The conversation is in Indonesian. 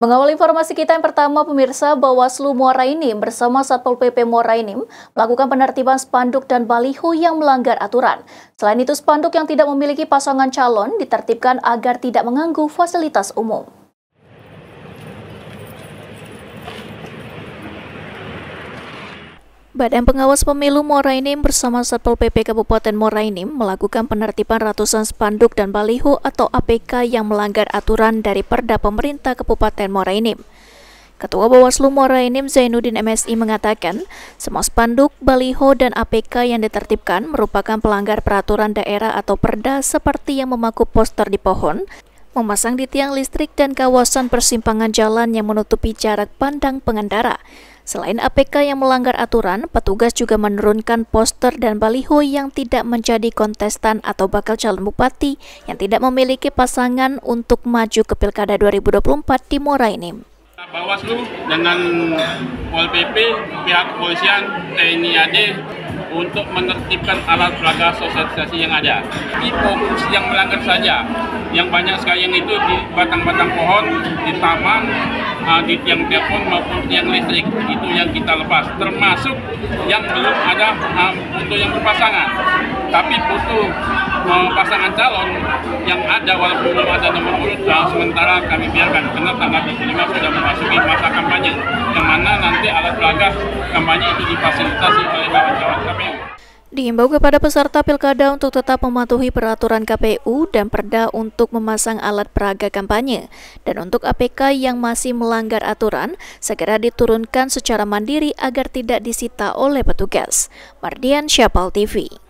Mengawal informasi kita yang pertama, pemirsa, Bawaslu Muara Enim bersama Satpol PP Muara Enim melakukan penertiban spanduk dan baliho yang melanggar aturan. Selain itu, spanduk yang tidak memiliki pasangan calon ditertibkan agar tidak mengganggu fasilitas umum. Badan Pengawas Pemilu Muara Enim bersama Satpol PP Kabupaten Muara Enim melakukan penertiban ratusan spanduk dan baliho atau APK yang melanggar aturan dari Perda Pemerintah Kabupaten Muara Enim. Ketua Bawaslu Muara Enim Zainuddin MSI mengatakan, semua spanduk, baliho, dan APK yang ditertibkan merupakan pelanggar peraturan daerah atau Perda seperti yang memaku poster di pohon, memasang di tiang listrik dan kawasan persimpangan jalan yang menutupi jarak pandang pengendara. Selain APK yang melanggar aturan, petugas juga menurunkan poster dan baliho yang tidak menjadi kontestan atau bakal calon bupati yang tidak memiliki pasangan untuk maju ke Pilkada 2024 di Muara Enim. Bawaslu dengan Pol PP, pihak kepolisian, TNI AD untuk menertibkan alat peraga sosialisasi yang ada. Di fokus yang melanggar saja, yang banyak sekali yang itu di batang-batang pohon, di taman, di tiang telepon maupun tiang listrik, itu yang kita lepas. Termasuk yang belum ada foto yang berpasangan, tapi foto pasangan calon yang ada walaupun belum ada nomor urut, sementara kami biarkan karena tanggal 25 sudah memasuki masa kampanye, yang mana nanti alat peraga kampanye itu difasilitasi oleh kawan-kawan KPU. Diimbau kepada peserta pilkada untuk tetap mematuhi peraturan KPU dan Perda untuk memasang alat peraga kampanye, dan untuk APK yang masih melanggar aturan segera diturunkan secara mandiri agar tidak disita oleh petugas. Mardian Syapal TV.